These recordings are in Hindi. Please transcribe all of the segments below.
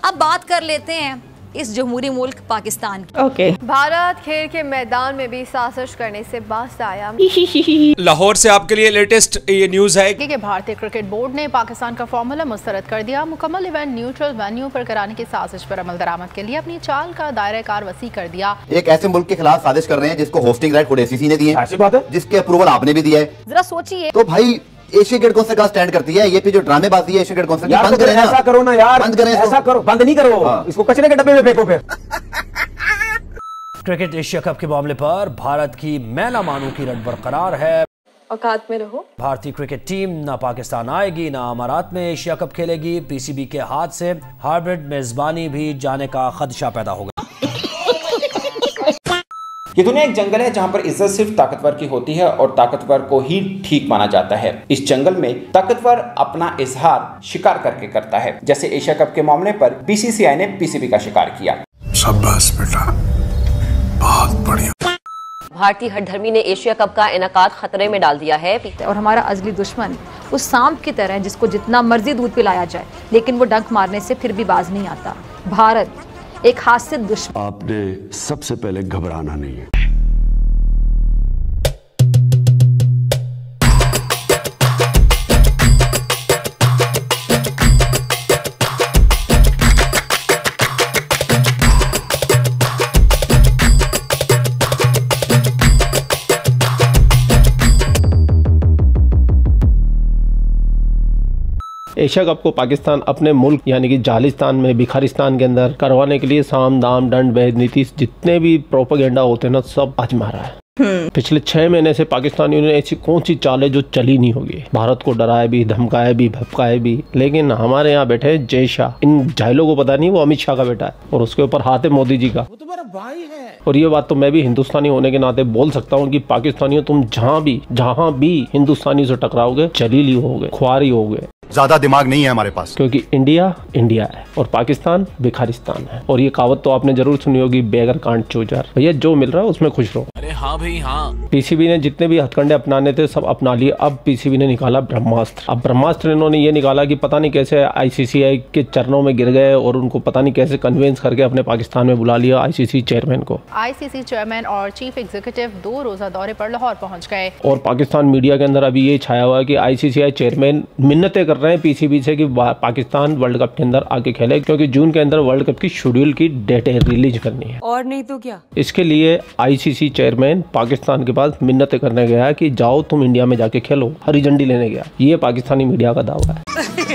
अब बात कर लेते हैं इस जमहूरी मुल्क पाकिस्तान की। ओके। भारत खेल के मैदान में भी साजिश करने से बाज आया। लाहौर से आपके लिए लेटेस्ट ये न्यूज है कि भारतीय क्रिकेट बोर्ड ने पाकिस्तान का फॉर्मूला मुस्तरद कर दिया। मुकम्मल इवेंट न्यूट्रल वेन्यू पर कराने की साजिश पर अमल दरामद के लिए अपनी चाल का दायरा कार वसी कर दिया। एक ऐसे मुल्क के खिलाफ साजिश कर रहे हैं जिसको होस्टिंग राइट खुद ACC ने दिए, ऐसी बात है, जिसके अप्रूवल आपने भी दिया है। जरा सोचिए तो भाई एशिया क्रिकेट कौंसिल का स्टैंड करती है, ये भी जो ड्रामेबाजी है एशिया क्रिकेट कौंसिल की, बंद करें ना। ऐसा करो ना यार, बंद करें, ऐसा करो, बंद नहीं करो। हाँ। इसको कचरे के डब्बे में फेंको फिर। क्रिकेट एशिया कप के मामले पर भारत की मैला मानू की रट बरकरार है। औकात में रहो। भारतीय क्रिकेट टीम ना पाकिस्तान आएगी ना अमारात में एशिया कप खेलेगी। PCB के हाथ से हाइब्रिड मेजबानी भी जाने का खदशा पैदा होगा। ये दुनिया एक जंगल है जहां पर इज्जत सिर्फ ताकतवर की होती है और ताकतवर को ही ठीक माना जाता है। इस जंगल में ताकतवर अपना इजहार शिकार करके करता है। जैसे एशिया कप के मामले पर BCCI ने PCB का शिकार किया। शाबाश बेटा, बहुत बढ़िया। भारतीय हठधर्मी ने एशिया कप का इनेकाद खतरे में डाल दिया है। और हमारा अजली दुश्मन उस सांप की तरह जिसको जितना मर्जी दूध पिलाया जाए लेकिन वो डंक मारने से फिर भी बाज नहीं आता। भारत एक हास्य दुश्मन। आपने सबसे पहले घबराना नहीं है। एशिया कप को पाकिस्तान अपने मुल्क यानी कि जालिस्तान में भिखारिस्तान के अंदर करवाने के लिए साम दाम दंड भेद नीति जितने भी प्रोपेगेंडा होते हैं ना सब आजमा रहा है। पिछले 6 महीने से पाकिस्तानियों ने ऐसी कौन सी चालें जो चली नहीं होगी। भारत को डराए भी, धमकाए भी, भपकाए भी, लेकिन हमारे यहाँ बैठे जय शाह, इन जाहिलों को पता नहीं वो अमित शाह का बेटा है और उसके ऊपर हाथ है मोदी जी का। वो तो मेरा भाई है। और ये बात तो मैं भी हिंदुस्तानी होने के नाते बोल सकता हूँ कि पाकिस्तानियों तुम जहाँ भी हिंदुस्तानी से टकराओगे जलीली होगे, ख्वारी होगे। ज्यादा दिमाग नहीं है हमारे पास, क्योंकि इंडिया इंडिया है और पाकिस्तान भिखारिस्तान है। और ये कहावत तो आपने जरूर सुनी होगी, बेगर कांट चूजर। भैया जो मिल रहा है उसमें खुश रहो। अरे हाँ भाई हाँ। PCB ने जितने भी हथकंडे अपनाने थे सब अपना लिए। अब PCB ने निकाला ब्रह्मास्त्र। अब ब्रह्मास्त्र इन्होंने ये निकाला कि पता नहीं कैसे ICCI के चरणों में गिर गए और उनको पता नहीं कैसे कन्वेंस करके अपने पाकिस्तान में बुला लिया ICC चेयरमैन को। ICC चेयरमैन और चीफ एग्जीक्यूटिव 2 रोजा दौरे पर लाहौर पहुंच गए। और पाकिस्तान मीडिया के अंदर अभी ये छाया हुआ है कि ICCI चेयरमैन मिन्नतें कर रहे हैं PCB से कि पाकिस्तान वर्ल्ड कप के अंदर आके खेले, क्योंकि जून के अंदर वर्ल्ड कप की शेड्यूल की डेट रिलीज करनी है। और नहीं तो क्या। इसके लिए ICC चेयरमैन पाकिस्तान के पास मिन्नतें करने गया है कि जाओ तुम इंडिया में जाके खेलो, हरी झंडी लेने गया। ये पाकिस्तानी मीडिया का दावा है।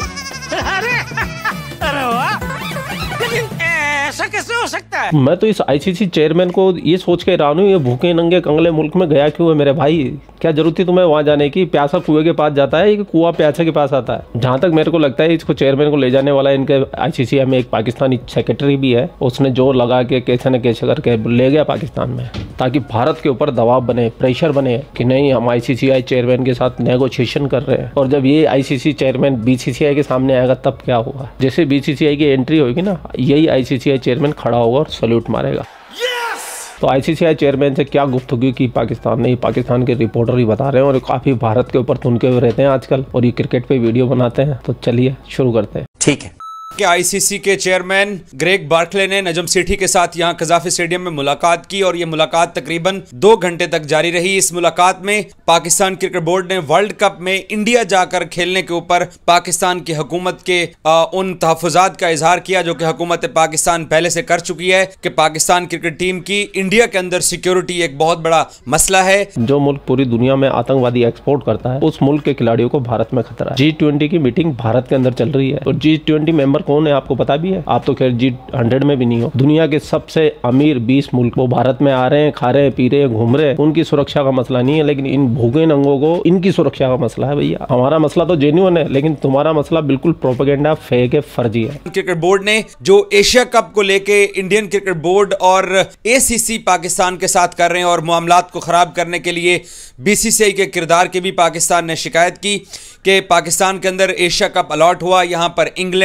ऐसा कैसे हो सकता है? मैं तो इस ICC चेयरमैन को ये सोच के हैरान हूँ, ये भूखे नंगे कंगले मुल्क में गया क्यों है मेरे भाई? क्या जरूरत थी तुम्हें वहां जाने की? प्यासा कुएं के पास जाता है कि कुआं प्यासे के पास आता है? जहां तक मेरे को लगता है इसको चेयरमैन को ले जाने वाला इनके ICCI में एक पाकिस्तानी सेक्रेटरी भी है, उसने जोर लगा के कैसे न कैसे करके ले गया पाकिस्तान में, ताकि भारत के ऊपर दबाव बने, प्रेशर बने कि नहीं हम ICCI चेयरमैन के साथ नेगोशिएशन कर रहे हैं। और जब ये ICC चेयरमैन BCCI के सामने आएगा तब क्या होगा? जैसे BCCI की एंट्री होगी ना, यही ICCI चेयरमैन खड़ा होगा और सैल्यूट मारेगा। तो ICCI चेयरमैन से क्या गुफ्तगू की पाकिस्तान ने, पाकिस्तान के रिपोर्टर ही बता रहे हैं और काफी भारत के ऊपर तुनके हुए रहते हैं आजकल और ये क्रिकेट पे वीडियो बनाते हैं। तो चलिए शुरू करते हैं। ठीक है। कि ICC के चेयरमैन ग्रेग बार्कले ने नजम सेठी के साथ यहां कजाफी स्टेडियम में मुलाकात की और यह मुलाकात तकरीबन 2 घंटे तक जारी रही। इस मुलाकात में पाकिस्तान क्रिकेट बोर्ड ने वर्ल्ड कप में इंडिया जाकर खेलने के ऊपर पाकिस्तान की हुकूमत के उन तहफ़्फ़ुज़ात का इजहार किया जो कि हुकूमत पाकिस्तान पहले से कर चुकी है कि पाकिस्तान क्रिकेट टीम की इंडिया के अंदर सिक्योरिटी एक बहुत बड़ा मसला है। जो मुल्क पूरी दुनिया में आतंकवादी एक्सपोर्ट करता है उस मुल्क के खिलाड़ियों को भारत में खतरा है। G20 की मीटिंग भारत के अंदर चल रही है और G20 मेंबर कौन है आपको पता भी है? आप तो खैर G100 में भी नहीं हो। दुनिया के सबसे अमीर 20 मुल्क वो भारत में आ रहे हैं, खा रहे हैं, पी रहे हैं, घूम रहे हैं। उनकी सुरक्षा का मसला नहीं है, लेकिन इन भूखे नंगों को इनकी सुरक्षा का मसला है। भैया हमारा मसला तो जेन्युइन है, लेकिन तुम्हारा मसला बिल्कुल प्रोपेगेंडा, फेक है, फर्जी है। क्रिकेट बोर्ड ने जो एशिया कप को लेके इंडियन क्रिकेट बोर्ड और ACC पाकिस्तान के साथ कर रहे हैं और मामलात को खराब करने के लिए BCCI के किरदार की भी पाकिस्तान ने शिकायत की कि पाकिस्तान के अंदर एशिया कप अलॉट हुआ, यहाँ पर इंग्लैंड, न्यूजीलैंड,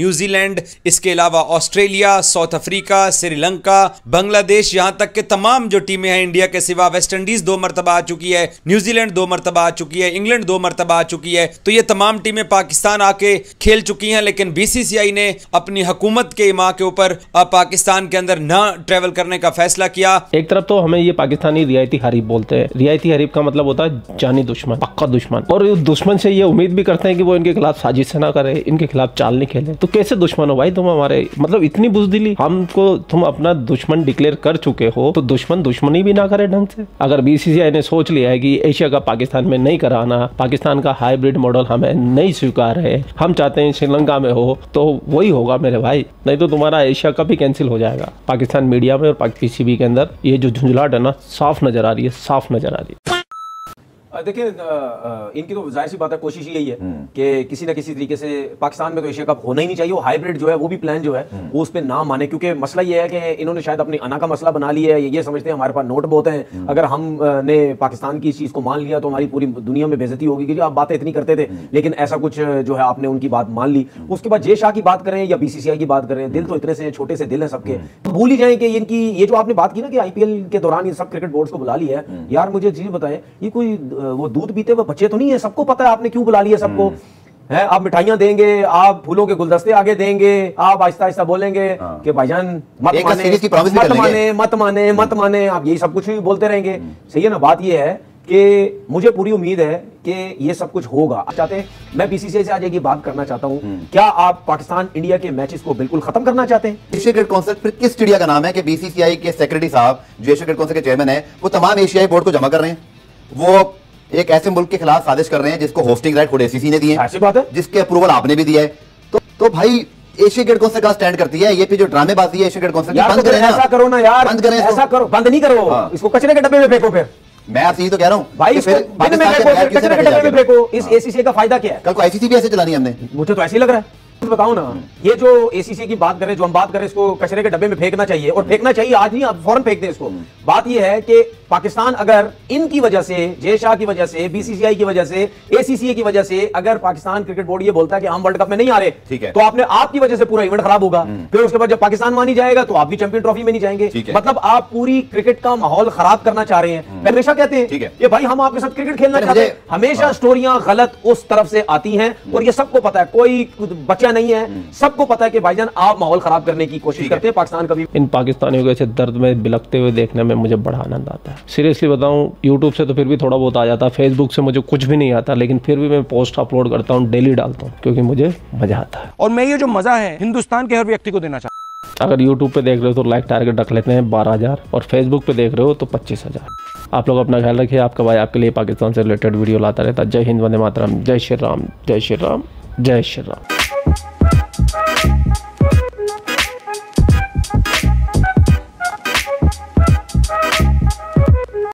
न्यूजीलैंड, इसके अलावा Australia, South Africa, Sri Lanka, Bangladesh, यहां तक के तमाम जो टीमें हैं इंडिया के सिवा, वेस्ट इंडीज 2 मरतबा आ चुकी है, न्यूजीलैंड 2 मरतबा आ चुकी है, इंग्लैंड 2 मरतबा आ चुकी है। तो ये तमाम टीमें पाकिस्तान आके खेल चुकी हैं, लेकिन बीसीसीआई ने अपनी हुकूमत के इमा के ऊपर पाकिस्तान के अंदर न ट्रेवल करने का फैसला किया। एक तरफ तो हमें ये पाकिस्तानी रियायती हरीफ बोलते हैं। रियायती हरीफ का मतलब होता है जानी दुश्मन, पक्का दुश्मन, और दुश्मन से ये उम्मीद भी करते हैं कि वो इनके खिलाफ साजिश ना करे, इनके खिलाफ चाल नहीं खेले। तो कैसे दुश्मन हो भाई तुम हमारे, मतलब इतनी बुजदिली, हमको तुम अपना दुश्मन डिक्लेयर कर चुके हो तो दुश्मन दुश्मनी भी ना करे ढंग से। अगर बीसीसीआई ने सोच लिया है कि एशिया कप पाकिस्तान में नहीं कराना, पाकिस्तान का हाइब्रिड मॉडल हमें नहीं स्वीकार है, हम चाहते हैं श्रीलंका में हो, तो वही होगा मेरे भाई, नहीं तो तुम्हारा एशिया कप भी कैंसिल हो जाएगा। पाकिस्तान मीडिया में और पीसीबी के अंदर ये जो झुंझलाहट है ना, साफ नजर आ रही है, साफ नजर आ रही है। देखिए इनकी तो जाहिर सी बात है, कोशिश यही है कि किसी ना किसी तरीके से पाकिस्तान में तो एशिया कप होना ही नहीं चाहिए। वो हाइब्रिड जो है वो भी प्लान जो है वो उस पर ना माने, क्योंकि मसला ये है कि इन्होंने शायद अपनी अना का मसला बना लिया है। ये समझते हैं हमारे पास नोट बहुत हैं, अगर हमने पाकिस्तान की इस चीज को मान लिया तो हमारी पूरी दुनिया में बेइज्जती होगी कि आप बातें इतनी करते थे, लेकिन ऐसा कुछ जो है आपने उनकी बात मान ली। उसके बाद जय शाह की बात करें या बीसीसीआई की बात करें, दिल तो इतने से छोटे से दिल है सबके, तो भूल ही जाए कि इनकी ये जो आपने बात की ना कि आईपीएल के दौरान ये सब क्रिकेट बोर्ड को बुला लिया है। यार मुझे चीज बताएं, ये कोई वो दूध पीते हुए बच्चे तो नहीं है? सबको पता है आपने क्यों बुला लिया सबको है। आप मिठाइयां देंगे, आप फूलों के गुलदस्ते आगे देंगे, आप आहिस्ता आहिस्ता बोलेंगे कि भाईजान मत माने, आप यही सब कुछ बोलते रहेंगे। सही है ना? बात ये है कि मुझे पूरी उम्मीद है कि ये सब कुछ होगा। चाहते हैं, मैं बीसीसीआई से आज एक बात करना चाहता हूं, क्या आप पाकिस्तान इंडिया के मैचेस को बिल्कुल खत्म करना चाहते हैं? एशिया क्रिकेट काउंसिल फिर किस चिड़िया का नाम है कि बीसीसीआई के सेक्रेटरी साहब जो एशिया क्रिकेट काउंसिल के चेयरमैन है, वो तमाम एशियाई बोर्ड को जमा कर रहे हैं, वो एक ऐसे मुल्क के खिलाफ साजिश कर रहे हैं जिसको होस्टिंग राइट खुद एसीसी ने दिए, ऐसी बात है, जिसके अप्रूवल आपने भी दिया है। तो भाई एशिया क्रिकेट काउंसिल का स्टैंड करती है, ये जो ड्रामेबाजी है एशिया क्रिकेट काउंसिल की, बंद करें। ऐसा करो ना यार, बंद करें, ऐसा करो, बंद नहीं करो, इसको कचरे के डब्बे में फेंको। फिर मैं आपसे यही तो कह रहा हूँ भाई, कचरे के डब्बे में फेंको। इस एसीसी का फायदा क्या है? कल को आईसीसी भी ऐसे चलानी हमने, मुझे तो ऐसे ही लग रहा है। बताओ ना, ये जो एसीसी की बात करें, जो हम बात करें, इसको कचरे के डब्बे में फेंकना चाहिए, और फेंकना चाहिए आज नहीं, आप फौरन फेंक दें इसको। बात ये है कि पाकिस्तान अगर इनकी वजह से, जय शाह की वजह से, बीसीसीआई की वजह से, एसीसी की वजह से, अगर पाकिस्तान क्रिकेट बोर्ड ये बोलता है कि हम वर्ल्ड कप में नहीं आ रहे, ठीक है, तो आपने आपकी वजह से पूरा इवेंट खराब होगा। फिर उसके बाद जब पाकिस्तान मानी जाएगा तो आप भी चैंपियन ट्रॉफी में नहीं जाएंगे। मतलब आप पूरी क्रिकेट का माहौल खराब करना चाह रहे हैं। हमेशा कहते हैं ये भाई हम आपके साथ क्रिकेट खेलना चाहते हैं, हमेशा स्टोरियां गलत उस तरफ से आती हैं, और ये सबको पता है, कोई बच्चा नहीं है, सबको पता है कि भाईजान आप माहौल खराब करने की कोशिश करते हैं। पाकिस्तान कभी इन पाकिस्तानियों के ऐसे दर्द में बिलखते हुए देखने में मुझे बड़ा आनंद आता है। सीरियसली बताऊं, यूट्यूब से तो फिर भी थोड़ा बहुत आ जाता है, फेसबुक से मुझे कुछ भी नहीं आता, लेकिन फिर भी मैं पोस्ट अपलोड करता हूं, डेली डालता हूं, क्योंकि मुझे मजा आता है। और मैं ये जो मजा है हिंदुस्तान के हर व्यक्ति को देना चाहता हूं। अगर यूट्यूब पे देख रहे हो तो लाइक टारगेट रख लेते हैं 12,000, और फेसबुक पे देख रहे हो तो 25,000। आप लोग अपना ख्याल रखिए, आपका भाई आपके लिए पाकिस्तान से रिलेटेड वीडियो लाता रहता। जय हिंद, वंदे मातरम, जय श्री राम, जय श्री राम, जय श्री राम।